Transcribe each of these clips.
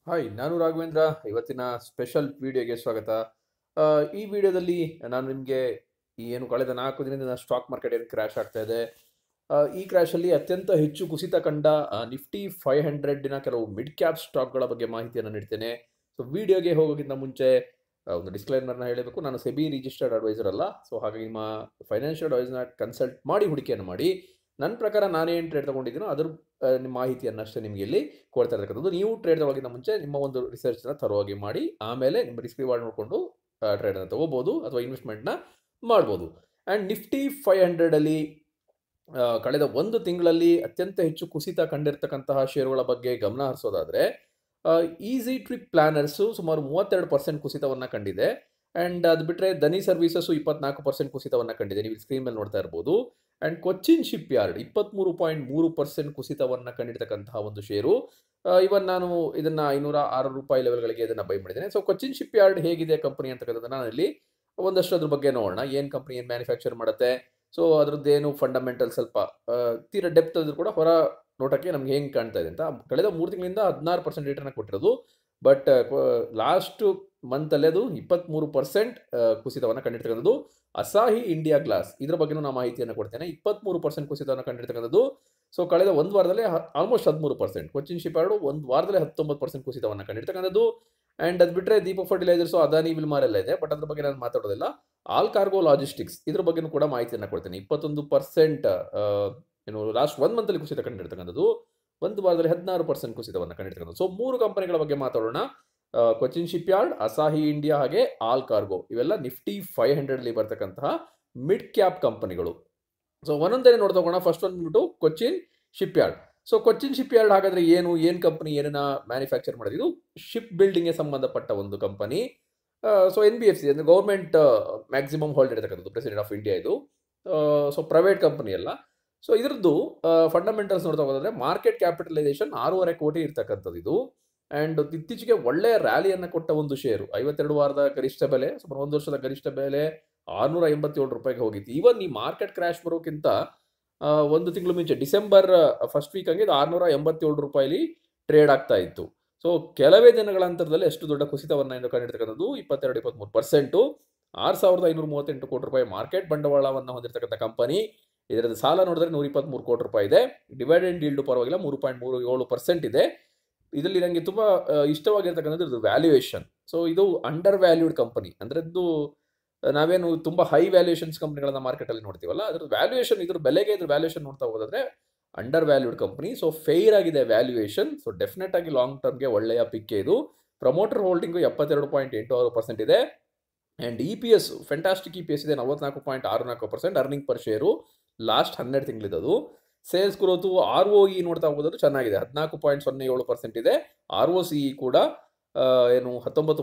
Hi, ನಾನು ರಾಘವೇಂದ್ರ. ಇವತ್ತಿನ special ವಿಡಿಯೋಗೆ ಸ್ವಾಗತ. ಈ ವಿಡಿಯೋದಲ್ಲಿ ನಾನು ನಿಮಗೆ ಏನು ಕಳೆದ 4 ದಿನದಿಂದ ಸ್ಟಾಕ್ ಮಾರ್ಕೆಟ್ ಏನು ಕ್ರ್ಯಾಶ್ ಆಗ್ತಾ ಇದೆ, ಈ ಕ್ರ್ಯಾಶಲ್ಲಿ ಅತ್ಯಂತ ಹೆಚ್ಚು ಕುಸಿತ ಕಂಡ ನಿಫ್ಟಿ 500ನ ಕೆಲವು ಮಿಡ್ ಕ್ಯಾಪ್ ಸ್ಟಾಕ್ಗಳ ಬಗ್ಗೆ ಮಾಹಿತಿಯನ್ನು ನೀಡ್ತೇನೆ. ಸೊ ವಿಡಿಯೋಗೆ ಹೋಗೋಕ್ಕಿಂತ ಮುಂಚೆ ಒಂದು ಡಿಸ್ಕ್ಲೈಮರ್ನ ಹೇಳಬೇಕು. ನಾನು ಸೆಬಿ ರಿಜಿಸ್ಟರ್ಡ್ ಅಡ್ವೈಸರ್ ಅಲ್ಲ. ಸೊ ಹಾಗಾಗಿ ನಿಮ್ಮ ಫೈನಾನ್ಷಿಯಲ್ ಅಡ್ವೈಸ್ನ ಕನ್ಸಲ್ಟ್ ಮಾಡಿ ಹೂಡಿಕೆಯನ್ನು ಮಾಡಿ. ನನ್ನ ಪ್ರಕಾರ ನಾನೇನು ಟ್ರೇಡ್ ತೊಗೊಂಡಿದ್ದೀನೋ ಅದ್ರ ನಿಮ್ಮ ಮಾಹಿತಿಯನ್ನು ಅಷ್ಟೇ ನಿಮಗೆ ಇಲ್ಲಿ ಕೊಡ್ತಾ ಇರತಕ್ಕಂಥದ್ದು. ನೀವು ಟ್ರೇಡ್ ತೊಗೊಳಗಿಂತ ಮುಂಚೆ ನಿಮ್ಮ ಒಂದು ರಿಸರ್ಚ್ನ ತರವಾಗಿ ಮಾಡಿ ಆಮೇಲೆ ನಿಮ್ಮ ರಿಸ್ಕ್ ರಿವಾರ್ಡ್ ನೋಡಿಕೊಂಡು ಟ್ರೇಡನ್ನು ತೊಗೋಬೋದು ಅಥವಾ ಇನ್ವೆಸ್ಟ್ಮೆಂಟ್ನ ಮಾಡ್ಬೋದು. ಆ್ಯಂಡ್ ನಿಫ್ಟಿ 500ಅಲ್ಲಿ ಕಳೆದ ಒಂದು ತಿಂಗಳಲ್ಲಿ ಅತ್ಯಂತ ಹೆಚ್ಚು ಕುಸಿತ ಕಂಡಿರ್ತಕ್ಕಂತಹ ಷೇರುಗಳ ಬಗ್ಗೆ ಗಮನ ಹರಿಸೋದಾದರೆ, ಈಸಿ ಟ್ರಿಪ್ ಪ್ಲಾನರ್ಸು ಸುಮಾರು 32% ಕುಸಿತವನ್ನು ಕಂಡಿದೆ. ಆ್ಯಂಡ್ ಅದು ಬಿಟ್ಟರೆ ಧನಿ ಸರ್ವಿಸಸ್ಸು 24% ಕುಸಿತವನ್ನು ಕಂಡಿದೆ. ನೀವು ಸ್ಕ್ರೀನ್ ಮೇಲೆ ನೋಡ್ತಾ ಇರ್ಬೋದು. ಆ್ಯಂಡ್ ಕೊಚ್ಚಿನ್ ಶಿಪ್ ಯಾರ್ಡ್ 23.3% ಕುಸಿತವನ್ನು ಕಂಡಿರ್ತಕ್ಕಂತಹ ಒಂದು ಷೇರು. ಇವನ್ ನಾನು ಇದನ್ನು 506 ರೂಪಾಯಿ ಲೆವೆಲ್ಗಳಿಗೆ ಇದನ್ನು ಬೈ ಮಾಡಿದ್ದೇನೆ. ಸೊ ಕೊಚ್ಚಿನ್ ಶಿಪ್ ಯಾರ್ಡ್ ಹೇಗಿದೆ ಕಂಪನಿ ಅಂತಕ್ಕಂಥದ್ದನ್ನು ನಾನಿಲ್ಲಿ ಒಂದಷ್ಟು ಅದ್ರ ಬಗ್ಗೆ ನೋಡೋಣ. ಏನು ಕಂಪನಿ ಏನು ಮ್ಯಾನುಫ್ಯಾಕ್ಚರ್ ಮಾಡುತ್ತೆ, ಸೊ ಅದ್ರದ್ದೇನು ಫಂಡಮೆಂಟಲ್ ಸ್ವಲ್ಪ ತೀರಾ ಡೆಪ್ತ್ ಆದರೂ ಕೂಡ ಹೊರ ನೋಟಕ್ಕೆ ನಮ್ಗೆ ಹೆಂಗೆ ಕಾಣ್ತಾ ಇದೆ ಅಂತ. ಕಳೆದ 3 ತಿಂಗಳಿಂದ 16% ರಿಟರ್ನ್ ಕೊಟ್ಟಿರೋದು. ಬಟ್ ಲಾಸ್ಟ್ ಮಂತಲ್ಲಿ ಅದು 23% ಕುಸಿತವನ್ನು ಕಂಡಿರ್ತಕ್ಕಂಥದ್ದು. ಅಸಾಹಿ ಇಂಡಿಯಾ ಗ್ಲಾಸ್ ಇದರ ಬಗ್ಗೆನೂ ನಾನು ಮಾಹಿತಿಯನ್ನು ಕೊಡ್ತೇನೆ. 23% ಕುಸಿತವನ್ನು ಕಂಡಿರ್ತಕ್ಕಂಥದ್ದು. ಸೊ ಕಳೆದ ಒಂದು ವಾರದಲ್ಲೇ ಆಲ್ಮೋಸ್ಟ್ 13%. ಕೊಚ್ಚಿನ್ ಶಿಪ್ ಯಾರ್ಡು ಒಂದು ವಾರದಲ್ಲೇ 19% ಕುಸಿತವನ್ನು ಕಂಡಿರ್ತಕ್ಕಂಥದ್ದು. ಆ್ಯಂಡ್ ಅದು ಬಿಟ್ಟರೆ ದೀಪ ಫರ್ಟಿಲೈಸರ್ಸು, ಅದಾನಿ ವಿಲ್ಮಾರ್ ಎಲ್ಲ ಇದೆ. ಬಟ್ ಅದ್ರ ಬಗ್ಗೆ ನಾನು ಮಾತಾಡೋದಿಲ್ಲ. ಆಲ್ ಕಾರ್ಗೋ ಲಾಜಿಸ್ಟಿಕ್ಸ್ ಇದ್ರ ಬಗ್ಗೆನೂ ಕೂಡ ಮಾಹಿತಿಯನ್ನು ಕೊಡ್ತೇನೆ. 21% ಏನು ಲಾಸ್ಟ್ 1 ಮಂತಲ್ಲಿ ಕುಸಿತ ಕಂಡಿರ್ತಕ್ಕಂಥದ್ದು. ಒಂದು ವಾರದಲ್ಲಿ 16% ಕುಸಿತವನ್ನು ಕಂಡಿರ್ತಕ್ಕಂಥದ್ದು. ಸೊ 3 ಕಂಪನಿಗಳ ಬಗ್ಗೆ ಮಾತಾಡೋಣ. Cochin Shipyard, Asahi India ಹಾಗೆ ಆಲ್ ಕಾರ್ಗೋ. ಇವೆಲ್ಲ ನಿಫ್ಟಿ 500ಅಲ್ಲಿ ಬರ್ತಕ್ಕಂತಹ ಮಿಡ್ ಕ್ಯಾಪ್ ಕಂಪನಿಗಳು. ಸೊ ಒಂದೊಂದೇ ನೋಡ್ತಾ ಹೋಗೋಣ. ಫಸ್ಟ್ ಒಂದು ಬಿಟ್ಟು Cochin Shipyard. So Cochin Shipyard ಹಾಗಾದ್ರೆ ಏನು ಕಂಪನಿ, ಏನನ್ನ ಮ್ಯಾನುಫ್ಯಾಕ್ಚರ್ ಮಾಡೋದು? ಇದು ಶಿಪ್ ಬಿಲ್ಡಿಂಗ್ಗೆ ಸಂಬಂಧಪಟ್ಟ ಒಂದು ಕಂಪನಿ. ಸೊ NBFC ಅಂದರೆ ಗೌರ್ಮೆಂಟ್ ಮ್ಯಾಕ್ಸಿಮಮ್ ಹೋಲ್ಡ್ ಇರತಕ್ಕಂಥದ್ದು, ಪ್ರೆಸಿಡೆಂಟ್ ಆಫ್ ಇಂಡಿಯಾ ಇದು. ಸೊ ಪ್ರೈವೇಟ್ ಕಂಪನಿ ಅಲ್ಲ. ಸೊ ಇದ್ರದ್ದು ಫಂಡಮೆಂಟಲ್ಸ್ ನೋಡ್ತಾ ಹೋಗೋದಾದ್ರೆ ಮಾರ್ಕೆಟ್ ಕ್ಯಾಪಿಟಲೈಸೇಷನ್ 6.5 ಕೋಟಿ ಇರ್ತಕ್ಕಂಥದ್ದು ಇದು. ಆ್ಯಂಡ್ ಇತ್ತೀಚೆಗೆ ಒಳ್ಳೆಯ ರ್ಯಾಲಿಯನ್ನು ಕೊಟ್ಟ ಒಂದು ಷೇರು. 52 ವಾರದ ಗರಿಷ್ಠ ಬೆಲೆ, ಸುಮಾರು 1 ವರ್ಷದ ಗರಿಷ್ಠ ಬೆಲೆ 687 ರೂಪಾಯಿಗೆ ಹೋಗಿತ್ತು. ಈವನ್ ಈ ಮಾರ್ಕೆಟ್ ಕ್ರ್ಯಾಶ್ ಬರೋಕ್ಕಿಂತ 1 ತಿಂಗಳು ಮುಂಚೆ ಡಿಸೆಂಬರ್ ಫಸ್ಟ್ ವೀಕ್ ಹಂಗೆ 687 ರೂಪಾಯಿಲಿ ಟ್ರೇಡ್ ಆಗ್ತಾ ಇತ್ತು. ಸೊ ಕೆಲವೇ ದಿನಗಳ ಅಂತರದಲ್ಲಿ ಎಷ್ಟು ದೊಡ್ಡ ಕುಸಿತವನ್ನು ಕಂಡಿರ್ತಕ್ಕಂಥದ್ದು, 22-23%. 6,538 ಕೋಟಿ ರೂಪಾಯಿ ಮಾರ್ಕೆಟ್ ಬಂಡವಾಳವನ್ನು ಹೊಂದಿರತಕ್ಕಂಥ ಕಂಪನಿ. ಇದರದ್ದು ಸಾಲ ನೋಡಿದ್ರೆ 123 ಕೋಟಿ ರೂಪಾಯಿ ಇದೆ. ಡಿವಿಡೆಂಡ್ ಈಲ್ಡ್ ಪರವಾಗಿಲ್ಲ 3.37% ಇದೆ. ಇದರಲ್ಲಿ ನನಗೆ ತುಂಬ ಇಷ್ಟವಾಗಿರ್ತಕ್ಕಂಥದ್ದು ಇದು ವ್ಯಾಲ್ಯೂಯೇಷನ್. ಸೊ ಇದು ಅಂಡರ್ ವ್ಯಾಲ್ಯೂಡ್ ಕಂಪನಿ. ಅಂದರೆ ಇದು ನಾವೇನು ತುಂಬ ಹೈ ವ್ಯಾಲ್ಯೂಯೇಷನ್ಸ್ ಕಂಪನಿಗಳನ್ನ ಮಾರ್ಕೆಟಲ್ಲಿ ನೋಡ್ತೀವಲ್ಲ, ಅದ್ರ ವ್ಯಾಲ್ಯೂಯೇಷನ್, ಇದ್ರ ಬೆಲೆಗೆ ಇದ್ರ ವ್ಯಾಲ್ಯೂಯೇಷನ್ ನೋಡ್ತಾ ಹೋಗೋದಾದ್ರೆ undervalued company. So fair ಆಗಿದೆ ವ್ಯಾಲ್ಯೂಯೇಷನ್. ಸೊ ಡೆಫಿನೆಟ್ ಆಗಿ ಲಾಂಗ್ ಟರ್ಮ್ಗೆ ಒಳ್ಳೆಯ ಪಿಕ್ ಇದು. ಪ್ರಮೋಟರ್ ಹೋಲ್ಡಿಂಗು 72.86% ಇದೆ. ಆ್ಯಂಡ್ EPS ಫೆಂಟಾಸ್ಟಿಕ್ EPS ಇದೆ, 44.64%. ಅರ್ನಿಂಗ್ ಪರ್ ಶೇರು ಲಾಸ್ಟ್ 12 ತಿಂಗಳಿದ್ದು. ಸೇಲ್ಸ್ ಗ್ರೋತು, ROE ನೋಡ್ತಾ ಹೋಗೋದು ಚೆನ್ನಾಗಿದೆ, 14.07% ಇದೆ. ROCE ಕೂಡ ಏನು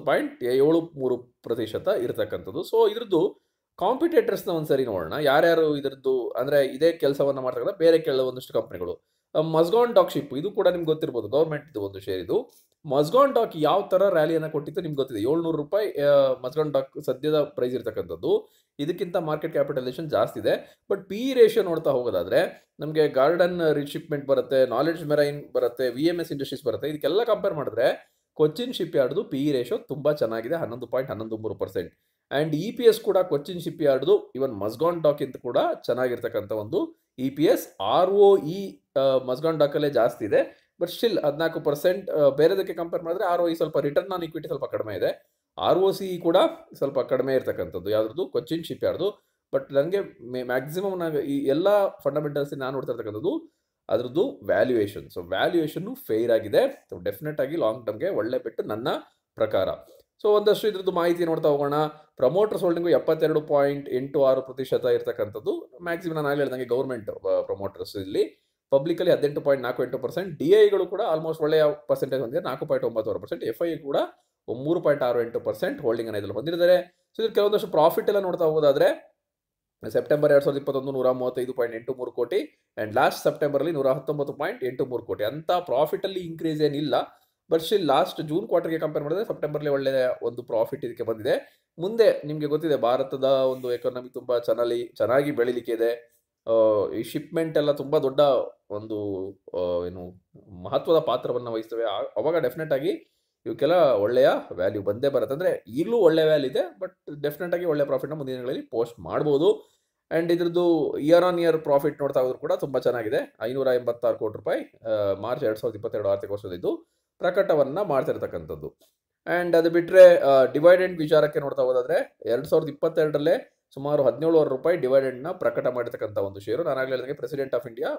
19.73% ಇರತಕ್ಕಂಥದ್ದು. ಸೊ ಇದ್ರದ್ದು ಕಾಂಪಿಟೇಟರ್ಸ್ನ ಒಂದ್ಸರಿ ನೋಡೋಣ. ಯಾರ್ಯಾರು ಇದರದ್ದು ಅಂದರೆ ಇದೇ ಕೆಲಸವನ್ನು ಮಾಡ್ತಕ್ಕಂಥ ಬೇರೆ ಕೆಲವೊಂದಷ್ಟು ಕಂಪನಿಗಳು. ಮಸ್ಗಾನ್ ಡಾಕ್ ಶಿಪ್ ಇದು ಕೂಡ ನಿಮ್ಗೆ ಗೊತ್ತಿರ್ಬೋದು, ಗೌರ್ಮೆಂಟ್ ಒಂದು ಶೇರ್ ಇದು. ಮಸ್ಗಾನ್ ಡಾಕ್ ಯಾವ ಥರ ರ್ಯಾಲಿಯನ್ನು ಕೊಟ್ಟಿತ್ತು ನಿಮ್ಗೆ ಗೊತ್ತಿದೆ. 700 ರೂಪಾಯಿ ಮಸ್ಗಾನ್ ಡಾಕ್ ಸದ್ಯದ ಪ್ರೈಸ್ ಇರ್ತಕ್ಕಂಥದ್ದು. ಇದಕ್ಕಿಂತ ಮಾರ್ಕೆಟ್ ಕ್ಯಾಪಿಟಲೈಸೇಷನ್ ಜಾಸ್ತಿ ಇದೆ. ಬಟ್ PE ರೇಷಿಯೋ ನೋಡ್ತಾ ಹೋಗೋದಾದ್ರೆ ನಮಗೆ ಗಾರ್ಡನ್ ರಿಶಿಪ್ಮೆಂಟ್ ಬರುತ್ತೆ, ನಾಲೆಡ್ಜ್ ಮೆರೈನ್ ಬರುತ್ತೆ, VMS ಇಂಡಸ್ಟ್ರೀಸ್ ಬರುತ್ತೆ. ಇದಕ್ಕೆಲ್ಲ ಕಂಪೇರ್ ಮಾಡಿದ್ರೆ ಕೊಚ್ಚಿನ್ ಶಿಪ್ ಯಾರ್ಡ್ದು PE ರೇಷಿಯೋ ತುಂಬ ಚೆನ್ನಾಗಿದೆ, 11.13%. ಆ್ಯಂಡ್ EPS ಕೂಡ ಕೊಚ್ಚಿನ್ ಶಿಪ್ ಯಾರ್ಡ್ದು ಇವನ್ ಮಸ್ಗಾನ್ ಡಾಕ್ ಇಂತ ಕೂಡ ಚೆನ್ನಾಗಿರ್ತಕ್ಕಂಥ ಒಂದು EPS. ROE ಮಸ್ಗಾನ್ ಡಾಕಲ್ಲೇ ಜಾಸ್ತಿ ಇದೆ, ಬಟ್ ಸ್ಟಿಲ್ 14%. ಬೇರೆದಕ್ಕೆ ಕಂಪೇರ್ ಮಾಡಿದ್ರೆ ROE ಸ್ವಲ್ಪ, ರಿಟರ್ನ್ ಆನ್ ಇಕ್ವಿಟಿ ಸ್ವಲ್ಪ ಕಡಿಮೆ ಇದೆ. ROCE ಕೂಡ ಸ್ವಲ್ಪ ಕಡಿಮೆ ಇರ್ತಕ್ಕಂಥದ್ದು ಯಾವ್ದು, ಕೊಚ್ಚಿನ್ ಶಿಪ್ ಯಾರ್ಡ್ದು. ಬಟ್ ನನಗೆ ಮ್ಯಾಕ್ಸಿಮಮ್ ನಾನು ಈ ಎಲ್ಲ ಫಂಡಮೆಂಟಲ್ಸ್ ನಾನು ನೋಡ್ತಾ ಇರ್ತಕ್ಕಂಥದ್ದು ಅದ್ರದ್ದು ವ್ಯಾಲ್ಯೂಯೇಷನ್. ಸೊ ವ್ಯಾಲ್ಯೂಯೇಷನ್ನು ಫೇರ್ ಆಗಿದೆ. ಸೊ ಡೆಫಿನೆಟ್ ಆಗಿ ಲಾಂಗ್ ಟರ್ಮ್ಗೆ ಒಳ್ಳೆ ಬೆಟ್ಟು ನನ್ನ ಪ್ರಕಾರ. ಸೊ ಒಂದಷ್ಟು ಇದ್ರದ್ದು ಮಾಹಿತಿ ನೋಡ್ತಾ ಹೋಗೋಣ. ಪ್ರಮೋಟರ್ಸ್ ಹೋಲ್ಡಿಂಗು 72.86% ಇರ್ತಕ್ಕಂಥದ್ದು. ಮ್ಯಾಕ್ಸಿಮಮ್ ನಾನು ಆಗಲಿ ಹೇಳ್ದಂಗೆ ಗೌರ್ಮೆಂಟ್ ಪ್ರಮೋಟರ್ಸ್ ಇಲ್ಲಿ. ಪಬ್ಲಿಕಲ್ಲಿ 18.48%. DIಗಳು ಕೂಡ ಆಲ್ಮೋಸ್ಟ್ ಒಳ್ಳೆಯ ಪರ್ಸೆಂಟೇಜ್ ಹೊಂದಿದೆ, 4.96%. FI ಕೂಡ 3.68% ಹೋಲ್ಡಿಂಗ್ ಇದರಲ್ಲಿ ಹೊಂದಿದ್ದಾರೆ. ಸೊ ಇದ್ರ ಕೆಲವೊಂದಷ್ಟು ಪ್ರಾಫಿಟ್ ಎಲ್ಲ ನೋಡ್ತಾ ಹೋಗೋದಾದ್ರೆ ಸೆಪ್ಟೆಂಬರ್ 2021 135.83 ಕೋಟಿ. And last ಸೆಪ್ಟೆಂಬರಲ್ಲಿ 119.83 crore. ಅಂತ ಪ್ರಾಫಿಟಲ್ಲಿ ಇನ್ಕ್ರೀಸ್ ಏನಿಲ್ಲ. ಬಟ್ ಸ್ಟಿಲ್ ಲಾಸ್ಟ್ ಜೂನ್ ಕ್ವಾರ್ಟರ್ಗೆ ಕಂಪೇರ್ ಮಾಡಿದ್ರೆ ಸೆಪ್ಟೆಂಬರ್ಲಿ ಒಳ್ಳೆಯ ಒಂದು ಪ್ರಾಫಿಟ್ ಇದಕ್ಕೆ ಬಂದಿದೆ. ಮುಂದೆ ನಿಮಗೆ ಗೊತ್ತಿದೆ ಭಾರತದ ಒಂದು ಎಕಾನಮಿ ತುಂಬ ಚೆನ್ನಾಗಿ ಬೆಳಿಲಿಕ್ಕೆ ಇದೆ. ಈ ಶಿಪ್ಮೆಂಟ್ ಎಲ್ಲ ತುಂಬ ದೊಡ್ಡ ಒಂದು ಏನು ಮಹತ್ವದ ಪಾತ್ರವನ್ನು ವಹಿಸ್ತವೆ. ಅವಾಗ ಡೆಫಿನೆಟ್ ಆಗಿ ಇವಕ್ಕೆಲ್ಲ ಒಳ್ಳೆಯ ವ್ಯಾಲ್ಯೂ ಬಂದೇ ಬರುತ್ತೆ. ಅಂದರೆ ಈಗಲೂ ಒಳ್ಳೆ ವ್ಯಾಲ್ಯೂ ಇದೆ, ಬಟ್ ಡೆಫಿನೆಟಾಗಿ ಒಳ್ಳೆ ಪ್ರಾಫಿಟ್ನ ಮುಂದಿನ ದಿನಗಳಲ್ಲಿ ಪೋಸ್ಟ್ ಮಾಡ್ಬೋದು. ಆ್ಯಂಡ್ ಇದ್ರದ್ದು ಇಯರ್ ಆನ್ ಇಯರ್ ಪ್ರಾಫಿಟ್ ನೋಡ್ತಾ ಹೋದ್ರು ಕೂಡ ತುಂಬ ಚೆನ್ನಾಗಿದೆ. 586 ಕೋಟಿ ರೂಪಾಯಿ ಮಾರ್ಚ್ 2022 ಆರ್ಥಿಕ ವರ್ಷದಿದ್ದು ಪ್ರಕಟವನ್ನು ಮಾಡ್ತಿರ್ತಕ್ಕಂಥದ್ದು. ಆ್ಯಂಡ್ ಅದು ಬಿಟ್ಟರೆ ಡಿವೈಡೆಂಡ್ ವಿಚಾರಕ್ಕೆ ನೋಡ್ತಾ ಹೋದಾದರೆ 2022ರಲ್ಲೇ ಸುಮಾರು 17,000 ರೂಪಾಯಿ ಡಿವೈಡೆಂಡ್ನ ಪ್ರಕಟ ಮಾಡಿರ್ತಕ್ಕಂಥ ಒಂದು ಷೇರು. ನಾನಾಗಲೇ ಹೇಳಿದಂಗೆ ಪ್ರೆಸಿಡೆಂಟ್ ಆಫ್ ಇಂಡಿಯಾ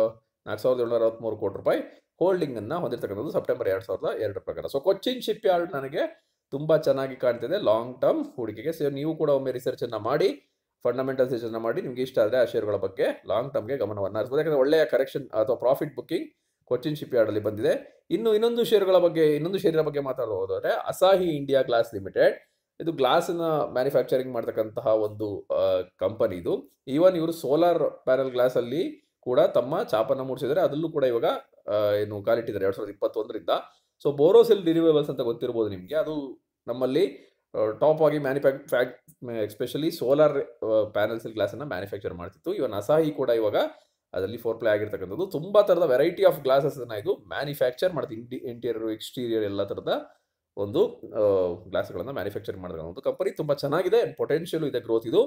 4,763 ಕೋಟಿ ರೂಪಾಯಿ ಹೋಲ್ಡಿಂಗನ್ನು ಹೊಂದಿರತಕ್ಕಂಥದ್ದು ಸೆಪ್ಟೆಂಬರ್ 2002 ಪ್ರಕಾರ. ಸೊ ಕೊಚ್ಚಿನ್ ಶಿಪ್ ಯಾರ್ಡ್ ನನಗೆ ತುಂಬ ಚೆನ್ನಾಗಿ ಕಾಣ್ತಿದೆ ಲಾಂಗ್ ಟರ್ಮ್ ಹೂಡಿಕೆಗೆ. ಸೊ ನೀವು ಕೂಡ ಒಮ್ಮೆ ರಿಸರ್ಚನ್ನು ಮಾಡಿ, ಫಂಡಮೆಂಟಲ್ಸ್ ರಿಸರ್ಚನ್ನು ಮಾಡಿ, ನಿಮಗೆ ಇಷ್ಟ ಆದರೆ ಆ ಷೇರುಗಳ ಬಗ್ಗೆ ಲಾಂಗ್ ಟರ್ಮ್ಗೆ ಗಮನವನ್ನು ಹರಿಸಬಹುದು. ಯಾಕಂದರೆ ಒಳ್ಳೆಯ ಕರೆಕ್ಷನ್ ಅಥವಾ ಪ್ರಾಫಿಟ್ ಬುಕ್ಕಿಂಗ್ ಕೊಚ್ಚಿನ್ ಶಿಪ್ ಯಾರ್ಡಲ್ಲಿ ಬಂದಿದೆ. ಇನ್ನೊಂದು ಷೇರಿನ ಬಗ್ಗೆ ಮಾತಾಡೋದಾದರೆ ಅಸಾಹಿ ಇಂಡಿಯಾ ಗ್ಲಾಸ್ ಲಿಮಿಟೆಡ್. ಇದು ಗ್ಲಾಸ್ನ ಮ್ಯಾನುಫ್ಯಾಕ್ಚರಿಂಗ್ ಮಾಡ್ತಕ್ಕಂತಹ ಒಂದು ಕಂಪನಿ ಇದು. ಈವನ್ ಇವರು ಸೋಲಾರ್ ಪ್ಯಾನಲ್ ಗ್ಲಾಸಲ್ಲಿ ಕೂಡ ತಮ್ಮ ಛಾಪನ್ನು ಮೂಡಿಸಿದರೆ ಅದರಲ್ಲೂ ಕೂಡ ಇವಾಗ ಏನು ಕಾಲಿಟ್ಟಿದ್ದಾರೆ 2021ರಿಂದ. ಸೊ ಬೋರೋಸಿಲ್ ರಿನ್ಯೂವೇಬಲ್ಸ್ ಅಂತ ಗೊತ್ತಿರ್ಬೋದು ನಿಮಗೆ. ಅದು ನಮ್ಮಲ್ಲಿ ಟಾಪ್ ಆಗಿ ಎಸ್ಪೆಷಲಿ ಸೋಲಾರ್ ಪ್ಯಾನಲ್ಸ್ ಗ್ಲಾಸನ್ನು ಮ್ಯಾನುಫ್ಯಾಕ್ಚರ್ ಮಾಡ್ತಿತ್ತು. ಇವನ್ ಅಸಾಹಿ ಕೂಡ ಇವಾಗ ಅದರಲ್ಲಿ ಫೋರ್ ಪ್ಲೇ ಆಗಿರ್ತಕ್ಕಂಥದ್ದು. ತುಂಬ ಥರದ ವೆರೈಟಿ ಆಫ್ ಗ್ಲಾಸಸ್ನ ಇದು ಮ್ಯಾನುಫ್ಯಾಕ್ಚರ್ ಮಾಡ್ತೀವಿ. ಇಂಟೀರಿಯರ್ ಎಕ್ಸ್ಟೀರಿಯರ್ ಎಲ್ಲ ಥರದ ಒಂದು ಗ್ಲಾಸ್ಗಳನ್ನು ಮ್ಯಾನುಫ್ಯಾಕ್ಚರ್ ಮಾಡಿದ ಕಂಪನಿ. ತುಂಬ ಚೆನ್ನಾಗಿದೆ, ಪೊಟೆನ್ಷಿಯಲ್ ಇದೆ, ಗ್ರೋತ್ ಇದು.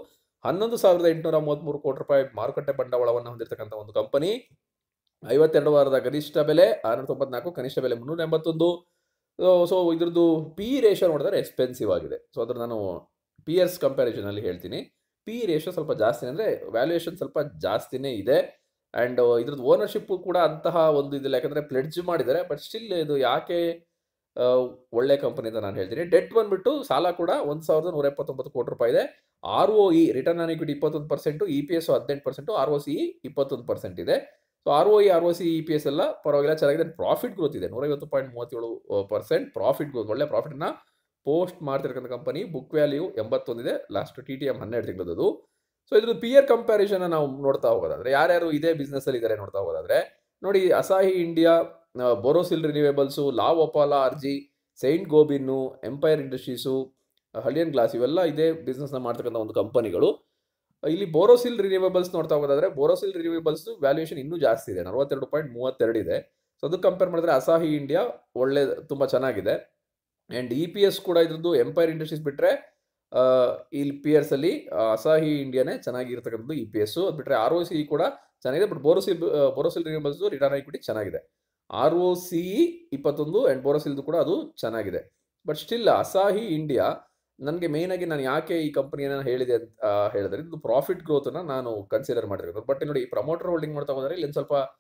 11,833 ಕೋಟಿ ರೂಪಾಯಿ ಮಾರುಕಟ್ಟೆ ಬಂಡವಾಳವನ್ನು ಹೊಂದಿರತಕ್ಕಂಥ ಒಂದು ಕಂಪನಿ. 52 ವಾರದ ಗರಿಷ್ಠ ಬೆಲೆ 694, ಕನಿಷ್ಠ ಬೆಲೆ 381. ಸೊ ಇದ್ರದ್ದು ಪಿ ರೇಷಿಯೋ ನೋಡಿದ್ರೆ ಎಕ್ಸ್ಪೆನ್ಸಿವ್ ಆಗಿದೆ. ಸೊ ಅದ್ರ ನಾನು ಪಿಯರ್ಸ್ ಕಂಪ್ಯಾರಿಸನಲ್ಲಿ ಹೇಳ್ತೀನಿ. ಪಿ ರೇಷಿಯೋ ಸ್ವಲ್ಪ ಜಾಸ್ತಿ, ಅಂದರೆ ವ್ಯಾಲ್ಯೂಯೇಷನ್ ಸ್ವಲ್ಪ ಜಾಸ್ತಿನೇ ಇದೆ. ಆ್ಯಂಡ್ ಇದ್ರದ್ದು ಓನರ್ಶಿಪ್ಪು ಕೂಡ ಅಂತಹ ಒಂದು ಇದಿಲ್ಲ, ಯಾಕಂದರೆ ಪ್ಲೆಡ್ಜ್ ಮಾಡಿದ್ದಾರೆ. ಬಟ್ ಸ್ಟಿಲ್ ಇದು ಯಾಕೆ ಒಳ್ಳೆ ಕಂಪನಿ ಅಂತ ನಾನು ಹೇಳ್ತೀನಿ. ಡೆಟ್ ಬಂದುಬಿಟ್ಟು ಸಾಲ ಕೂಡ 1,179 ಕೋಟಿ ರೂಪಾಯಿ ಇದೆ. ROE return on equity 21%, EPS 18%, ROCE 21% ಇದೆ. ಸೊ ROE, ROCE, EPS ಎಲ್ಲ ಪರವಾಗಿಲ್ಲ, ಚೆನ್ನಾಗಿದೆ. ಪ್ರಾಫಿಟ್ ಗ್ರೋತ್ ಇದೆ 150.37% ಪ್ರಾಫಿಟ್ ಗ್ರೋತ್, ಒಳ್ಳೆ ಪ್ರಾಫಿಟ್ನ ಪೋಸ್ಟ್ ಮಾಡ್ತಿರ್ತಕ್ಕಂಥ ಕಂಪನಿ. ಬುಕ್ ವ್ಯಾಲ್ಯೂ 81 ಇದೆ, ಲಾಸ್ಟ್ TTM 12 ತಿಂಗಳದ್ದು. ಸೊ ಇದ್ರ ಪಿಯರ್ ಕಂಪ್ಯಾರಿಸನ್ ನಾವು ನೋಡ್ತಾ ಹೋಗೋದಾದ್ರೆ ಯಾರ್ಯಾರು ಇದೇ ಬಿಸ್ನೆಸ್ಸಲ್ಲಿ ಇದ್ದಾರೆ ನೋಡ್ತಾ ಹೋಗೋದಾದ್ರೆ ನೋಡಿ, Asahi India, Borosil Renewables, La Opala RG, Saint Gobain, Empire Industries, Haldyn Glass, ಇವೆಲ್ಲ ಇದೇ ಬಿಸ್ನೆಸ್ನ ಮಾಡ್ತಕ್ಕಂಥ ಒಂದು ಕಂಪನಿಗಳು. ಇಲ್ಲಿ ಬೋರೋಸಿಲ್ ರಿನ್ಯೂವೇಬಲ್ಸ್ ನೋಡ್ತಾ ಹೋಗೋದಾದ್ರೆ ಬೋರೋಸಿಲ್ ರಿನ್ಯೂವೇಬಲ್ಸ್ ವ್ಯಾಲ್ಯೂಯೇಷನ್ ಇನ್ನೂ ಜಾಸ್ತಿ ಇದೆ, 42.32 ಇದೆ. ಸೊ ಅದಕ್ಕೆ ಕಂಪೇರ್ ಮಾಡಿದ್ರೆ ಅಸಾಹಿ ಇಂಡಿಯಾ ಒಳ್ಳೆ ತುಂಬ ಚೆನ್ನಾಗಿದೆ. ಆ್ಯಂಡ್ EPS ಕೂಡ ಇದ್ರದ್ದು ಎಂಪೈರ್ ಇಂಡಸ್ಟ್ರೀಸ್ ಬಿಟ್ಟರೆ ಇಲ್ಲಿ ಪಿಯರ್ಸಲ್ಲಿ ಅಸಾಹಿ ಇಂಡಿಯಾನೇ ಚೆನ್ನಾಗಿರ್ತಕ್ಕಂಥದ್ದು EPS. ಅದು ಬಿಟ್ಟರೆ ROCE ಕೂಡ ಚೆನ್ನಾಗಿದೆ. But Borosil Renewables return on equity ಚೆನ್ನಾಗಿದೆ. ROCE 21 ಆ್ಯಂಡ್ ಬೋರೋಸಿಲ್ದು ಕೂಡ ಅದು ಚೆನ್ನಾಗಿದೆ. ಬಟ್ ಸ್ಟಿಲ್ ಅಸಾಹಿ ಇಂಡಿಯಾ ನನಗೆ ಮೇಯ್ನಾಗಿ ನಾನು ಯಾಕೆ ಈ ಕಂಪನಿಯನ್ನು ಹೇಳಿದೆ ಅಂತ ಹೇಳಿದ್ರೆ ಇದು ಪ್ರಾಫಿಟ್ ಗ್ರೋತನ್ನು ನಾನು ಕನ್ಸಿಡರ್ ಮಾಡಿರ್ಬೇಕು. ಬಟ್ ನೋಡಿ, ಪ್ರಮೋಟರ್ ಹೋಲ್ಡಿಂಗ್ ಮಾಡ್ತಾ ಹೋದರೆ ಇಲ್ಲಿ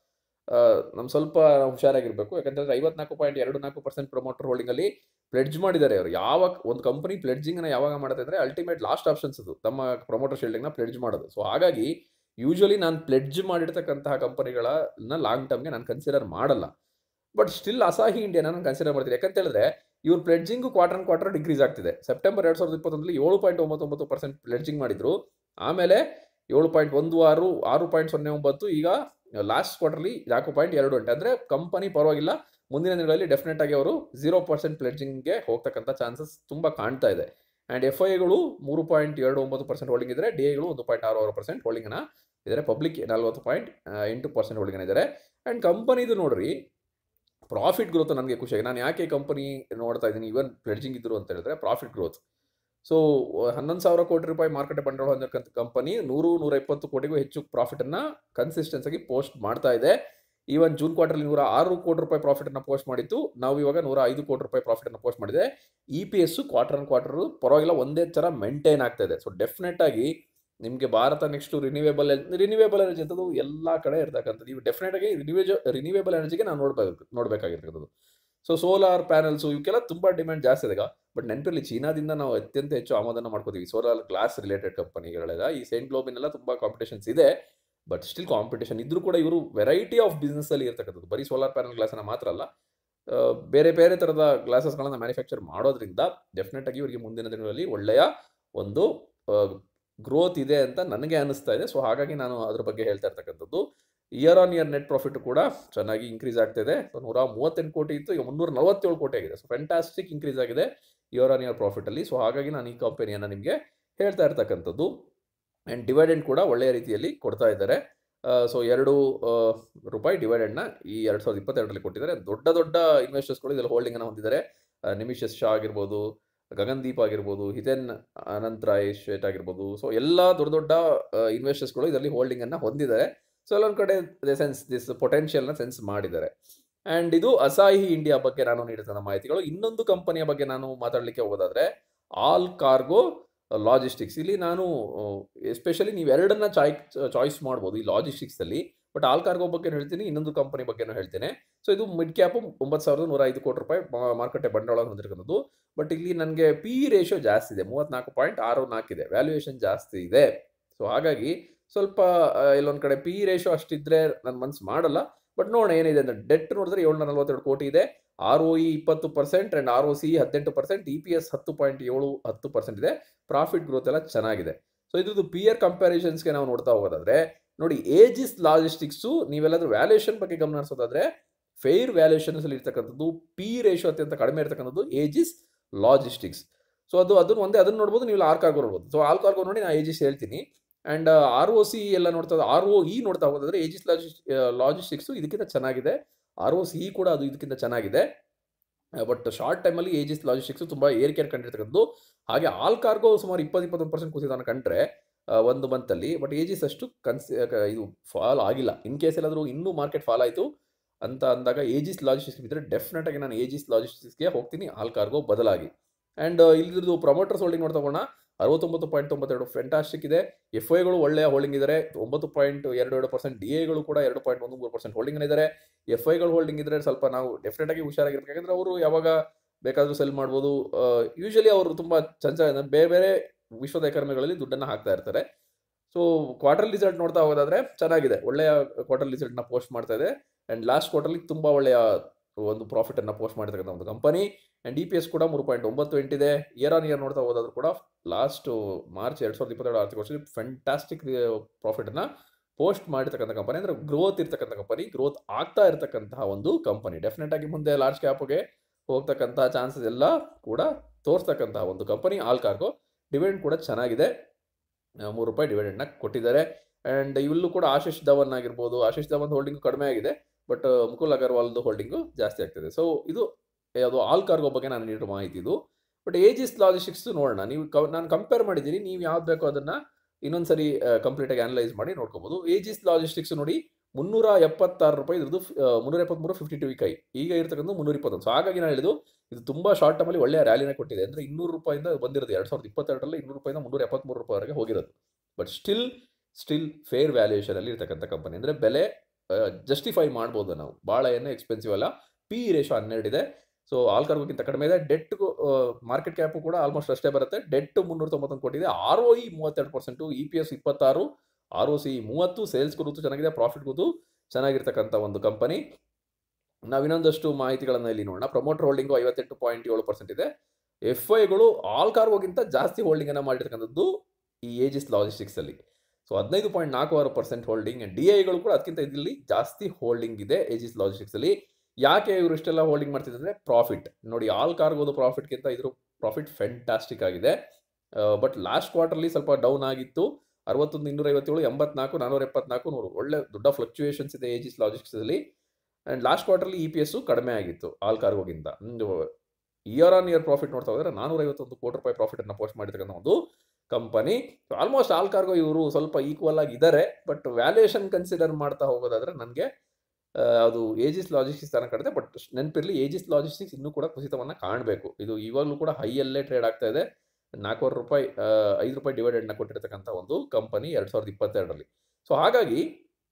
ಸ್ವಲ್ಪ ಹುಷಾರಾಗಿರಬೇಕು. ಯಾಕಂತಂದರೆ 54.24% ಪ್ರಮೋಟರ್ ಹೋಲ್ಡಿಂಗಲ್ಲಿ ಪ್ಲೆಡ್ಜ್ ಮಾಡಿದ್ದಾರೆ ಅವರು. ಯಾವಾಗ ಒಂದು ಕಂಪನಿ ಪ್ಲೆಡ್ಜಿಂಗ್ನ ಯಾವಾಗ ಮಾಡುತ್ತೆ ಅಂದರೆ ಅಲ್ಟಿಮೇಟ್ ಲಾಸ್ಟ್ ಆಪ್ಷನ್ಸ್ ಅದು ತಮ್ಮ ಪ್ರಮೋಟರ್ ಶೇಲ್ಡಿಂಗ್ನ ಪ್ಲೆಡ್ಜ್ ಮಾಡೋದು. ಸೊ ಹಾಗಾಗಿ ಯೂಶ್ವಲಿ ನಾನು ಪ್ಲೆಡ್ಜ್ ಮಾಡಿರ್ತಕ್ಕಂತಹ ಕಂಪನಿಗಳನ್ನ ಲಾಂಗ್ ಟರ್ಮ್ಗೆ ನಾನು ಕನ್ಸಿಡರ್ ಮಾಡಲ್ಲ. ಬಟ್ ಸ್ಟಿಲ್ ಅಸಾಹಿ ಇಂಡಿಯಾನ ನಾನು ಕನ್ಸಿಡರ್ ಮಾಡ್ತೀನಿ. ಯಾಕಂತ ಹೇಳಿದ್ರೆ ಇವ್ರ ಪ್ಲೆಡ್ಜಿಂಗು ಕ್ವಾರ್ಟರ್ ಡಿಕ್ರೀಸ್ ಆಗ್ತಿದೆ. ಸೆಪ್ಟೆಂಬರ್ 2021ರಲ್ಲಿ 7.99% ಪ್ಲೆಡ್ಜಿಂಗ್ ಮಾಡಿದ್ರು. ಆಮೇಲೆ 7.16, 6.09, ಈಗ ಲಾಸ್ಟ್ ಕ್ವಾರ್ಟರ್ಲಿ 4.28. ಅಂದರೆ ಕಂಪನಿ ಪರವಾಗಿಲ್ಲ, ಮುಂದಿನ ದಿನಗಳಲ್ಲಿ ಡೆಫಿನೆಟ್ ಆಗಿ ಅವರು 0% ಪ್ಲೆಡ್ಜಿಂಗ್ಗೆ ಹೋಗ್ತಕ್ಕಂಥ ಚಾನ್ಸಸ್ ತುಂಬ ಕಾಣ್ತಾ ಇದೆ. ಆ್ಯಂಡ್ FIIಗಳು 3.29% ಹೋಲ್ಡಿಂಗ್ ಇದ್ದಾರೆ, DIಗಳು 1.66% ಹೋಲ್ಡಿಂಗನ್ನ ಇದ್ದಾರೆ, ಪಬ್ಲಿಕ್ 40.8% ಹೋಲ್ಡಿಂಗನ್ನ ಇದ್ದಾರೆ. ಆ್ಯಂಡ್ ಕಂಪನಿದು ನೋಡ್ರಿ ಪ್ರಾಫಿಟ್ ಗ್ರೋತ್ ನನಗೆ ಖುಷಿಯಾಗಿ, ನಾನು ಯಾಕೆ ಕಂಪನಿ ನೋಡ್ತಾ ಇದ್ದೀನಿ ಈವನ್ ಪ್ಲೆಡ್ಜಿಂಗ್ ಇದ್ರು ಅಂತ ಹೇಳಿದ್ರೆ ಪ್ರಾಫಿಟ್ ಗ್ರೋತ್. ಸೊ 11,000 ಕೋಟಿ ರೂಪಾಯಿ ಮಾರ್ಕೆಟ್ ಬಂಡವಾಳ ಹೊಂದಿರತಕ್ಕಂಥ ಕಂಪನಿ 100-120 ಕೋಟಿಗೂ ಹೆಚ್ಚು ಪ್ರಾಫಿಟನ್ನು ಕನ್ಸಿಸ್ಟೆನ್ಸ್ ಆಗಿ ಪೋಸ್ಟ್ ಮಾಡ್ತಾ ಇದೆ. ಈವನ್ ಜೂನ್ ಕ್ವಾರ್ಟರ್ಲಿ 106 ಕೋಟಿ ರೂಪಾಯಿ ಪ್ರಾಫಿಟನ್ನು ಪೋಸ್ಟ್ ಮಾಡಿತ್ತು. ನಾವು ಇವಾಗ 105 ಕೋಟಿ ರೂಪಾಯಿ ಪ್ರಾಫಿಟನ್ನು ಪೋಸ್ಟ್ ಮಾಡಿದೆ. EPS ಕ್ವಾರ್ಟರ್ ಪರವಾಗಿಲ್ಲ ಒಂದೇ ಥರ ಮೇಂಟೈನ್ ಆಗ್ತಾ ಇದೆ. ಸೊ ಡೆಫಿನೆಟ್ ಆಗಿ ನಿಮಗೆ ಭಾರತ ನೆಕ್ಸ್ಟು ರಿನ್ಯೂವೇಬಲ್ ಎನರ್ಜಿ ಅಂತದ್ದು ಎಲ್ಲ ಕಡೆ ಇರ್ತಕ್ಕಂಥದ್ದು. ನೀವು ಡೆಫಿನೆಟ್ ಆಗಿ ರಿನ್ಯೂವೇಬಲ್ ಎನರ್ಜಿಗೆ ನಾವು ನೋಡಬೇಕಾಗಿರ್ತಕ್ಕಂಥದ್ದು. ಸೊ ಸೋಲಾರ್ ಪ್ಯಾನಲ್ಸು ಇವಕ್ಕೆಲ್ಲ ತುಂಬ ಡಿಮ್ಯಾಂಡ್ ಜಾಸ್ತಿ ಇದೆ. ಬಟ್ ನೆನಪಿರಲಿ, ಚೀನಾದಿಂದ ನಾವು ಅತ್ಯಂತ ಹೆಚ್ಚು ಆಮದನ್ನು ಮಾಡ್ಕೋತೀವಿ ಸೋಲಾರ್ ಗ್ಲಾಸ್ ರಿಲೇಟೆಡ್ ಕಂಪನಿಗಳೆಲ್ಲ. ಈ ಸೈಂಟ್ ಗ್ಲೋಬಿನೆಲ್ಲ ತುಂಬ ಕಾಂಪಿಟೇಷನ್ಸ್ ಇದೆ. ಬಟ್ ಸ್ಟಿಲ್ ಕಾಂಪಿಟೇಷನ್ ಇದ್ರೂ ಕೂಡ ಇವರು ವೆರೈಟಿ ಆಫ್ ಬಿಸ್ನೆಸ್ಸಲ್ಲಿ ಇರ್ತಕ್ಕಂಥದ್ದು. ಬರೀ ಸೋಲಾರ್ ಪ್ಯಾನಲ್ ಗ್ಲಾಸನ್ನು ಮಾತ್ರ ಅಲ್ಲ, ಬೇರೆ ಬೇರೆ ಥರದ ಗ್ಲಾಸಸ್ಗಳನ್ನು ಮ್ಯಾನುಫ್ಯಾಕ್ಚರ್ ಮಾಡೋದ್ರಿಂದ ಡೆಫಿನೆಟ್ ಆಗಿ ಇವರಿಗೆ ಮುಂದಿನ ದಿನಗಳಲ್ಲಿ ಒಳ್ಳೆಯ ಒಂದು ಗ್ರೋತ್ ಇದೆ ಅಂತ ನನಗೆ ಅನ್ನಿಸ್ತಾ ಇದೆ. ಸೊ ಹಾಗಾಗಿ ನಾನು ಅದ್ರ ಬಗ್ಗೆ ಹೇಳ್ತಾ ಇರ್ತಕ್ಕಂಥದ್ದು. Year on year net profit ಕೂಡ ಚೆನ್ನಾಗಿ ಇನ್ಕ್ರೀಸ್ ಆಗ್ತಿದೆ. 138 ಕೋಟಿ ಇತ್ತು, ಈಗ 347 ಕೋಟಿ ಆಗಿದೆ. ಸೊ ಫ್ಯಾಂಟಾಸ್ಟಿಕ್ ಇನ್ಕ್ರೀಸ್ ಆಗಿದೆ ಇಯರ್ ಆನ್ ಇಯರ್ ಪ್ರಾಫಿಟಲ್ಲಿ. ಸೊ ಹಾಗಾಗಿ ನಾನು ಈ ಕಂಪನಿಯನ್ನು ನಿಮಗೆ ಹೇಳ್ತಾ ಇರ್ತಕ್ಕಂಥದ್ದು. ಆ್ಯಂಡ್ ಡಿವೈಡೆಂಡ್ ಕೂಡ ಒಳ್ಳೆಯ ರೀತಿಯಲ್ಲಿ ಕೊಡ್ತಾ ಇದ್ದಾರೆ. ಸೊ 2 ರೂಪಾಯಿ ಡಿವೈಡೆಂಡ್ನ ಈ 2022ರಲ್ಲಿ ಕೊಟ್ಟಿದ್ದಾರೆ. ದೊಡ್ಡ ಇನ್ವೆಸ್ಟರ್ಸ್ಗಳು ಇದರಲ್ಲಿ ಹೋಲ್ಡಿಂಗನ್ನು ಹೊಂದಿದ್ದಾರೆ. ನಿಮಿಷಸ್ ಶಾ ಆಗಿರ್ಬೋದು, ಗಗನ್ದೀಪ್ ಆಗಿರ್ಬೋದು, ಹಿತೇನ್ ಅನಂತರಾಯ್ ಶೇಟ್ ಆಗಿರ್ಬೋದು. ಸೊ ಎಲ್ಲ ದೊಡ್ಡ ದೊಡ್ಡ ಇನ್ವೆಸ್ಟರ್ಸ್ಗಳು ಇದರಲ್ಲಿ ಹೋಲ್ಡಿಂಗನ್ನು ಹೊಂದಿದ್ದಾರೆ. ಸೊ ಎಲ್ಲೊಂದು ಕಡೆ ದಿಸ್ ಪೊಟೆನ್ಷಿಯಲ್ನ ಸೆನ್ಸ್ ಮಾಡಿದ್ದಾರೆ. ಆ್ಯಂಡ್ ಇದು ಅಸಾಹಿ ಇಂಡಿಯಾ ಬಗ್ಗೆ ನಾನು ನೀಡಿದ ಮಾಹಿತಿಗಳು. ಇನ್ನೊಂದು ಕಂಪನಿಯ ಬಗ್ಗೆ ನಾನು ಮಾತಾಡಲಿಕ್ಕೆ ಹೋಗೋದಾದರೆ ಆಲ್ ಕಾರ್ಗೋ ಲಾಜಿಸ್ಟಿಕ್ಸ್. ಇಲ್ಲಿ ನಾನು ಎಸ್ಪೆಷಲಿ ನೀವು ಎರಡನ್ನ ಚಾಯ್ಸ್ ಮಾಡ್ಬೋದು ಈ ಲಾಜಿಸ್ಟಿಕ್ಸಲ್ಲಿ. ಬಟ್ ಆಲ್ ಕಾರ್ಗೋ ಬಗ್ಗೆ ಹೇಳ್ತೀನಿ, ಇನ್ನೊಂದು ಕಂಪನಿ ಬಗ್ಗೆನೂ ಹೇಳ್ತೇನೆ. ಸೊ ಇದು ಮಿಡ್ ಕ್ಯಾಪು 9,105 ಕೋಟಿ ರೂಪಾಯಿ ಮಾರುಕಟ್ಟೆ ಬಂಡವಾಳ ಹೊಂದಿರಬಹುದು. ಬಟ್ ಇಲ್ಲಿ ನನಗೆ ಪಿ ರೇಷಿಯೋ ಜಾಸ್ತಿ ಇದೆ, 34.64 ಇದೆ, ವ್ಯಾಲ್ಯೂಯೇಷನ್ ಜಾಸ್ತಿ ಇದೆ. ಸೊ ಹಾಗಾಗಿ ಸ್ವಲ್ಪ ಇಲ್ಲೊಂದು ಕಡೆ ಪಿ ರೇಷಿಯೋ ಅಷ್ಟಿದ್ರೆ ನನ್ನ ಮನಸ್ಸು ಮಾಡಲ್ಲ. ಬಟ್ ನೋಡೋಣ ಏನಿದೆ ಅಂದರೆ ಡೆಟ್ ನೋಡಿದ್ರೆ 742 ಕೋಟಿ ಇದೆ, ROE 20% ಆ್ಯಂಡ್ ROC 18%, EPS 10.7 ಇದೆ. ಪ್ರಾಫಿಟ್ ಗ್ರೋತ್ ಎಲ್ಲ ಚೆನ್ನಾಗಿದೆ. ಸೊ ಇದ್ರದ್ದು ಪಿಯರ್ ಕಂಪ್ಯಾರಿಸನ್ಸ್ಗೆ ನಾವು ನೋಡ್ತಾ ಹೋಗೋದಾದ್ರೆ ನೋಡಿ, ಏಜಿಸ್ ಲಾಜಿಸ್ಟಿಕ್ಸು ನೀವೆಲ್ಲಾದ್ರೂ ವ್ಯಾಲ್ಯೂಯೇಷನ್ ಬಗ್ಗೆ ಗಮನ ಹರಿಸೋದಾದ್ರೆ ಫೇರ್ ವ್ಯಾಲ್ಯೂಯೇಷನ್ಸ್ ಅಲ್ಲಿ ಇರ್ತಕ್ಕಂಥದ್ದು ಪಿ ರೇಷಿಯೋ ಅತ್ಯಂತ ಕಡಿಮೆ ಇರ್ತಕ್ಕಂಥದ್ದು ಏಜಿಸ್ ಲಾಜಿಸ್ಟಿಕ್ಸ್. ಸೊ ಅದನ್ನು ನೋಡ್ಬೋದು, ನೀವು ಆಲ್ ಕಾರ್ಗೋ ನೋಡ್ಬೋದು. ಸೊ ಆಲ್ ಕಾರ್ಗೋ ನೋಡಿ ನಾನು ಏಜಿಸ್ ಹೇಳ್ತೀನಿ. ಆ್ಯಂಡ್ ROC ಎಲ್ಲ ನೋಡ್ತಾ ROE ನೋಡ್ತಾ ಹೋಗೋದಾದ್ರೆ ಏಜಿಸ್ ಲಾಜಿಸ್ಟಿಕ್ಸು ಇದಕ್ಕಿಂತ ಚೆನ್ನಾಗಿದೆ, ROC ಕೂಡ ಅದು ಇದಕ್ಕಿಂತ ಚೆನ್ನಾಗಿದೆ. ಬಟ್ ಶಾರ್ಟ್ ಟೈಮಲ್ಲಿ ಏಜಿಸ್ ಲಾಜಿಸ್ಟಿಕ್ಸು ತುಂಬ ಏರಿಕೆ ಕಂಡಿರ್ತಕ್ಕಂಥದ್ದು. ಹಾಗೆ ಆಲ್ ಕಾರ್ಗೋ ಸುಮಾರು 20-21% ಕುಸಿತನ ಕಂಡ್ರೆ ಒಂದು ಮಂತಲ್ಲಿ. ಬಟ್ ಏಜಿಸ್ ಅಷ್ಟು ಇದು ಫಾಲ್ ಆಗಿಲ್ಲ. ಇನ್ ಕೇಸ್ ಎಲ್ಲಾದರೂ ಇನ್ನೂ ಮಾರ್ಕೆಟ್ ಫಾಲ್ ಆಯಿತು ಅಂತ ಅಂದಾಗ ಏಜಿಸ್ ಲಾಜಿಸ್ಟಿಕ್ಸ್ ಇದ್ದರೆ ಡೆಫಿನೆಟ್ ಆಗಿ ನಾನು ಏಜಿಸ್ ಲಾಜಿಸ್ಟಿಕ್ಸ್ಗೆ ಹೋಗ್ತೀನಿ ಆಲ್ ಕಾರ್ಗೋ ಬದಲಾಗಿ. ಆ್ಯಂಡ್ ಇಲ್ಲಿದ್ದು ಪ್ರಮೋಟರ್ಸ್ ಹೋಲ್ಡಿಂಗ್ ನೋಡ್ತಾ ಹೋಗೋಣ. 69.92 ಫ್ಯಾಂಟಾಸ್ಟಿಕ್ ಇದೆ. FIಗಳು ಒಳ್ಳೆಯ ಹೋಲ್ಡಿಂಗ್ ಇದ್ದಾರೆ, 9.22%. DIಗಳು ಕೂಡ 2.13% ಹೋಲ್ಡಿಂಗ್ ಇದ್ದಾರೆ. FIಗಳು ಹೋಲ್ಡಿಂಗ್ ಇದ್ದರೆ ಸ್ವಲ್ಪ ನಾವು ಡೆಫಿನೆಟ್ ಆಗಿ ಹುಷಾರಾಗಿರ್ಬೇಕು. ಯಾಕಂದರೆ ಅವರು ಯಾವಾಗ ಬೇಕಾದರೂ ಸೆಲ್ ಮಾಡ್ಬೋದು. ಯೂಶಲಿ ಅವರು ತುಂಬ ಚಂಚಲ ಬೇರೆ ಬೇರೆ ವಿಶ್ವದ ಎಕಾನಮಿಗಳಲ್ಲಿ ದುಡ್ಡನ್ನು ಹಾಕ್ತಾ ಇರ್ತಾರೆ. ಸೊ ಕ್ವಾರ್ಟರ್ಲಿ ರಿಸಲ್ಟ್ ನೋಡ್ತಾ ಹೋಗೋದಾದ್ರೆ ಚೆನ್ನಾಗಿದೆ, ಒಳ್ಳೆಯ ಕ್ವಾರ್ಟರ್ಲಿ ರಿಸಲ್ಟ್ನ ಪೋಸ್ಟ್ ಮಾಡ್ತಾ ಇದೆ. ಆ್ಯಂಡ್ ಲಾಸ್ಟ್ ಕ್ವಾರ್ಟರ್ಲಿ ತುಂಬ ಒಳ್ಳೆಯ ಒಂದು ಪ್ರಾಫಿಟನ್ನು ಪೋಸ್ಟ್ ಮಾಡಿರ್ತಕ್ಕಂಥ ಒಂದು ಕಂಪನಿ. ಆ್ಯಂಡ್ EPS ಕೂಡ 3.98 ಇದೆ. ಇಯರ್ ಆನ್ ಇಯರ್ ನೋಡ್ತಾ ಹೋದಾದ್ರೂ ಕೂಡ ಲಾಸ್ಟ್ ಮಾರ್ಚ್ 2022 ಆರ್ಥಿಕ ವರ್ಷದಲ್ಲಿ ಫ್ಯಾಂಟಾಸ್ಟಿಕ್ ಪ್ರಾಫಿಟನ್ನು ಪೋಸ್ಟ್ ಮಾಡಿರ್ತಕ್ಕಂಥ ಕಂಪನಿ. ಅಂದರೆ ಗ್ರೋತ್ ಇರ್ತಕ್ಕಂಥ ಕಂಪನಿ, ಗ್ರೋತ್ ಆಗ್ತಾ ಇರ್ತಕ್ಕಂತಹ ಒಂದು ಕಂಪನಿ. ಡೆಫಿನೆಟ್ ಆಗಿ ಮುಂದೆ ಲಾರ್ಜ್ ಕ್ಯಾಪ್ಗೆ ಹೋಗ್ತಕ್ಕಂಥ ಚಾನ್ಸಸ್ ಎಲ್ಲ ಕೂಡ ತೋರಿಸ್ತಕ್ಕಂತಹ ಒಂದು ಕಂಪನಿ ಆಲ್ ಕಾರ್ಗೋ. ಡಿವಿಡೆಂಡ್ ಕೂಡ ಚೆನ್ನಾಗಿದೆ, ₹3 ಡಿವಿಡೆಂಡ್ನ ಕೊಟ್ಟಿದ್ದಾರೆ. ಆ್ಯಂಡ್ ಇಲ್ಲೂ ಕೂಡ ಆಶೀಶ್ ಧವನ್ ಆಗಿರ್ಬೋದು, ಆಶೀಶ್ ಧವನ್ ಹೋಲ್ಡಿಂಗು ಕಡಿಮೆ ಆಗಿದೆ, ಬಟ್ ಮುಕುಲ್ ಅಗರ್ವಾಲ್ದು ಹೋಲ್ಡಿಂಗು ಜಾಸ್ತಿ ಆಗ್ತಿದೆ. ಸೊ ಇದು ಯಾವುದು ಆಲ್ ಕಾರ್ಗೋ ಬಗ್ಗೆ ನಾನು ನೀಡಿರೋ ಮಾಹಿತಿ ಇದು. ಬಟ್ ಏಜಿಸ್ ಲಾಜಿಸ್ಟಿಕ್ಸ್ ನೋಡೋಣ, ನೀವು ನಾನು ಕಂಪೇರ್ ಮಾಡಿದ್ದೀನಿ, ನೀವು ಯಾವ್ದು ಬೇಕೋ ಅದನ್ನು ಇನ್ನೊಂದ್ಸರಿ ಕಂಪ್ಲೀಟಾಗಿ ಅನಲೈಸ್ ಮಾಡಿ ನೋಡ್ಕೋಬೋದು. ಏಜಿಸ್ ಲಾಜಿಸ್ಟಿಕ್ಸ್ ನೋಡಿ ₹376 ಇದ್ರದ್ದು 373 52 ವೀಕ್ ಹೈ, ಈಗ ಇರ್ತಕ್ಕಂಥ 321. ಸೊ ಹಾಗಾಗಿ ನಾನು ಹೇಳಿದ್ದು ಇದು ತುಂಬ ಶಾರ್ಟ್ ಟರ್ಮಲ್ಲಿ ಒಳ್ಳೆಯ ರ್ಯಾಲಿನ ಕೊಟ್ಟಿದೆ. ಅಂದರೆ ₹200 ಬಂದಿರೋದು 2022ರಲ್ಲಿ ₹200 ₹373ವರೆಗೆ ಹೋಗಿರೋದು. ಬಟ್ ಸ್ಟಿಲ್ ಫೇರ್ ವ್ಯಾಲ್ಯೂಯೇಷನಲ್ಲಿ ಇರ್ತಕ್ಕಂಥ ಕಂಪನಿ. ಅಂದರೆ ಬೆಲೆ ಜಸ್ಟಿಫೈ ಮಾಡ್ಬೋದು ನಾವು, ಭಾಳ ಏನೂ ಎಕ್ಸ್ಪೆನ್ಸಿವ್ ಅಲ್ಲ. ಪಿ ರೇಷಿಯೋ 12 ಇದೆ. ಸೊ ಆಲ್ ಕಾರ್ಗೋಕ್ಕಿಂತ ಕಡಿಮೆ ಇದೆ. ಡೆಟ್ಗೂ ಮಾರ್ಕೆಟ್ ಕ್ಯಾಪು ಕೂಡ ಆಲ್ಮೋಸ್ಟ್ ಅಷ್ಟೇ ಬರುತ್ತೆ. ಡೆಟ್ 391 ಕೋಟಿ ಇದೆ. ROE 32%, EPS 26, ROC 30, sales growth ಚೆನ್ನಾಗಿದೆ, ಪ್ರಾಫಿಟ್ ಗ್ರೋತು ಚೆನ್ನಾಗಿರ್ತಕ್ಕಂಥ ಒಂದು ಕಂಪನಿ. ನಾವು ಇನ್ನೊಂದಷ್ಟು ಮಾಹಿತಿಗಳನ್ನು ಇಲ್ಲಿ ನೋಡೋಣ. ಪ್ರಮೋಟರ್ ಹೋಲ್ಡಿಂಗು 58.7% ಇದೆ. FIಗಳು ಆಲ್ ಕಾರ್ಗೋಗಿಂತ ಜಾಸ್ತಿ ಹೋಲ್ಡಿಂಗನ್ನು ಮಾಡಿರ್ತಕ್ಕಂಥದ್ದು ಈ ಏಜಿಸ್ ಲಾಜಿಸ್ಟಿಕ್ಸಲ್ಲಿ. So 15.46% holding. DIಗಳು ಕೂಡ ಅದಕ್ಕಿಂತ ಇದರಲ್ಲಿ ಜಾಸ್ತಿ ಹೋಲ್ಡಿಂಗ್ ಇದೆ ಏಜಿಸ್ ಲಾಜಿಸ್ಟಿಕ್ಸಲ್ಲಿ. ಯಾಕೆ ಇವರು ಇಷ್ಟೆಲ್ಲ ಹೋಲ್ಡಿಂಗ್ ಮಾಡ್ತಿದ್ದಾರೆ? ಪ್ರಾಫಿಟ್ ನೋಡಿ, ಆಲ್ ಕಾರ್ಗೋದು ಪ್ರಾಫಿಟ್ಗಿಂತ ಇದ್ರ ಪ್ರಾಫಿಟ್ ಫ್ಯಾಂಟಾಸ್ಟಿಕ್ ಆಗಿದೆ. ಬಟ್ ಲಾಸ್ಟ್ ಕ್ವಾರ್ಟರ್ಲಿ ಸ್ವಲ್ಪ ಡೌನ್ ಆಗಿತ್ತು. 61, 257, 84, 474, 100 ಒಳ್ಳೆ ದೊಡ್ಡ ಫ್ಲಕ್ಚುಯೇಷನ್ಸ್ ಇದೆ ಏಜಿಸ್ ಲಾಜಿಸ್ಟಿಕ್ಸಲ್ಲಿ. ಆ್ಯಂಡ್ ಲಾಸ್ಟ್ ಕ್ವಾರ್ಟರ್ಲಿ EPS ಕಡಿಮೆ ಆಗಿತ್ತು ಆಲ್ ಕಾರ್ಗೋಗಿಂತ. ಇಯರ್ ಆನ್ ಇಯರ್ ಪ್ರಾಫಿಟ್ ನೋಡ್ತಾ ಹೋದರೆ 451 ಕೋಟಿ ರೂಪಾಯಿ ಪ್ರಾಫಿಟನ್ನು ಪೋಸ್ಟ್ ಮಾಡಿರ್ತಕ್ಕಂಥ ಒಂದು ಕಂಪನಿ. ಆಲ್ಮೋಸ್ಟ್ ಆಲ್ ಕಾರ್ಗೋ ಇವರು ಸ್ವಲ್ಪ ಈಕ್ವಲ್ ಆಗಿದ್ದಾರೆ. ಬಟ್ ವ್ಯಾಲ್ಯೂಯೇಷನ್ ಕನ್ಸಿಡರ್ ಮಾಡ್ತಾ ಹೋಗೋದಾದರೆ ನನಗೆ ಅದು ಏಜಿಸ್ ಲಾಜಿಸ್ಟಿಕ್ಸ್ ತನಕ ಕಡಿದೆ. ಬಟ್ ನೆನಪಿರಲಿ, ಏಜಿಸ್ ಲಾಜಿಸ್ಟಿಕ್ಸ್ ಇನ್ನೂ ಕೂಡ ಕುಸಿತವನ್ನು ಕಾಣಬೇಕು. ಇದು ಇವಾಗಲೂ ಕೂಡ ಹೈಯಲ್ಲೇ ಟ್ರೇಡ್ ಆಗ್ತಾ ಇದೆ. ₹400 ₹5 ಡಿವಿಡೆಂಡ್ನ ಕೊಟ್ಟಿರ್ತಕ್ಕಂಥ ಒಂದು ಕಂಪನಿ 2022ರಲ್ಲಿ. ಸೊ ಹಾಗಾಗಿ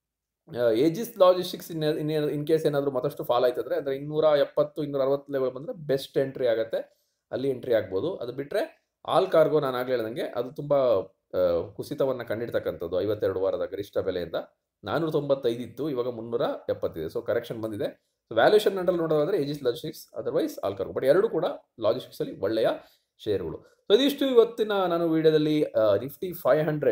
ಏಜಿಸ್ ಲಾಜಿಸ್ಟಿಕ್ಸ್ ಇನ್ ಕೇಸ್ ಏನಾದರೂ ಮತ್ತಷ್ಟು ಫಾಲ್ ಆಯ್ತಂದರೆ, ಅಂದರೆ 270, 260 ಲೆವೆಲ್ ಬಂದರೆ ಬೆಸ್ಟ್ ಎಂಟ್ರಿ ಆಗುತ್ತೆ, ಅಲ್ಲಿ ಎಂಟ್ರಿ ಆಗ್ಬೋದು. ಅದು ಬಿಟ್ಟರೆ ಆಲ್ ಕಾರ್ಗೋ ನಾನು ಆಗಲೇ ಹೇಳ್ದಂಗೆ ಅದು ತುಂಬ ಕುಸಿತವನ್ನು ಕಂಡಿರ್ತಕ್ಕಂಥದ್ದು. 52 ವಾರದ ಗರಿಷ್ಠ ಬೆಲೆಯಿಂದ 495 ಇತ್ತು, ಇವಾಗ 370 ಇದೆ. ಸೊ ಕರೆಕ್ಷನ್ ಬಂದಿದೆ. ಸೊ ವ್ಯಾಲ್ಯೂಷನ್ ನಂಡಲ್ಲಿ ನೋಡೋದಾದರೆ Aegis Logistics, otherwise Allcargo. But ಎರಡು ಕೂಡ ಲಾಜಿಸ್ಟಿಕ್ಸಲ್ಲಿ ಒಳ್ಳೆಯ ಶೇರ್ಗಳು. ಸೊ ಇದಿಷ್ಟು ಇವತ್ತಿನ ನಾನು ವಿಡಿಯೋದಲ್ಲಿ ನಿಫ್ಟಿ 500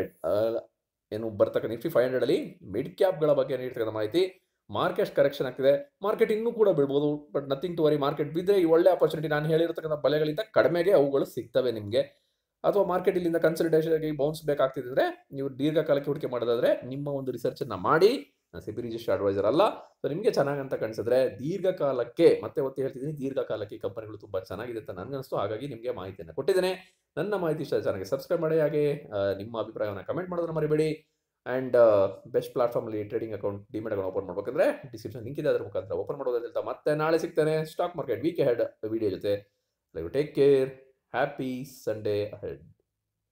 ಏನು ಬರ್ತಕ್ಕ ನಿಫ್ಟಿ 500ಅಲ್ಲಿ ಮಿಡ್ ಕ್ಯಾಪ್ಗಳ ಬಗ್ಗೆ ನೀಡ್ತಕ್ಕಂಥ ಮಾಹಿತಿ. ಮಾರ್ಕೆಟ್ ಕರೆಕ್ಷನ್ ಆಗ್ತಿದೆ, ಮಾರ್ಕೆಟ್ ಇನ್ನೂ ಕೂಡ ಬೀಳ್ಬೋದು. But nothing to worry, market ಬಿದ್ದರೆ ಈ ಒಳ್ಳೆ ಆಪರ್ಚುನಿಟಿ ನಾನು ಹೇಳಿರ್ತಕ್ಕಂಥ ಬೆಲೆಗಳಿಂದ ಕಡಿಮೆಗೆ ಅವುಗಳು ಸಿಗ್ತವೆ ನಿಮಗೆ. ಅಥವಾ ಮಾರ್ಕೆಟ್ ಇಲ್ಲಿಂದ ಕನ್ಸಲ್ಟೇಷನ್ಗೆ ಬೌನ್ಸ್ ಬೇಕಾಗ್ತಿದ್ರೆ ನೀವು ದೀರ್ಘಕಾಲಕ್ಕೆ ಹೂಡಿಕೆ ಮಾಡೋದಾದರೆ ನಿಮ್ಮ ಒಂದು ರಿಸರ್ಚನ್ನು ಮಾಡಿ ನಾನು ಸೆಬಿ ರಿಜಿಸ್ಟರ್ಡ್ ಅಡ್ವೈಸರ್ ಅಲ್ಲ. ಸೊ ನಿಮಗೆ ಚೆನ್ನಾಗಂತ ಕಾಣಿಸಿದ್ರೆ ದೀರ್ಘಕಾಲಕ್ಕೆ, ಮತ್ತೆ ಒತ್ತಿ ಹೇಳ್ತಿದ್ದೀನಿ, ದೀರ್ಘಕಾಲಕ್ಕೆ ಈ ಕಂಪನಿಗಳು ತುಂಬ ಚೆನ್ನಾಗಿದೆ ಅಂತ ನನಗನ್ನಿಸ್ತು. ಹಾಗಾಗಿ ನಿಮಗೆ ಮಾಹಿತಿಯನ್ನು ಕೊಟ್ಟಿದ್ದೇನೆ. ನನ್ನ ಮಾಹಿತಿ ಇಷ್ಟ ಚಾನಲ್ಗೆ ಸಬ್ಸ್ಕ್ರೈಬ್ ಮಾಡಿ, ಹಾಗೆ ನಿಮ್ಮ ಅಭಿಪ್ರಾಯವನ್ನು ಕಮೆಂಟ್ ಮಾಡೋದನ್ನು ಮರಿಬೇಡಿ. ಆ್ಯಂಡ್ ಬೆಸ್ಟ್ ಪ್ಲಾಟ್ಫಾರ್ಮಲ್ಲಿ trading account demat account open ಮಾಡಬೇಕಂದ್ರೆ ಡಿಸ್ಕ್ರಿಪ್ಷನ್ ಲಿಂಕ್ ಇದೆ, ಅದರ ಮುಖಾಂತರ ಓಪನ್ ಮಾಡೋದಂತ. ಮತ್ತೆ ನಾಳೆ ಸಿಗ್ತೇನೆ stock market week ahead video ಜೊತೆ. Take care. Happy Sunday ahead.